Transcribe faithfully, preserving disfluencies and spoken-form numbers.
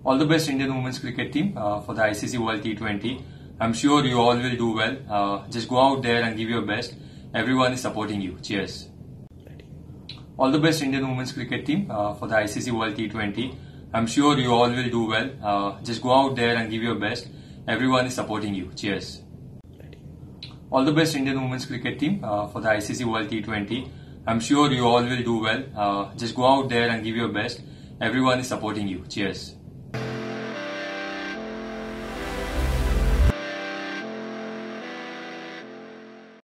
All the best Indian women's cricket team uh, for the I C C World T twenty. I'm sure you all will do well. Uh, just go out there and give your best. Everyone is supporting you. Cheers. All the best Indian women's cricket team uh, for the I C C World T twenty. I'm sure you all will do well. Uh, just go out there and give your best. Everyone is supporting you. Cheers. All the best Indian women's cricket team uh, for the I C C World T twenty. I'm sure you all will do well. Uh, just go out there and give your best. Everyone is supporting you. Cheers.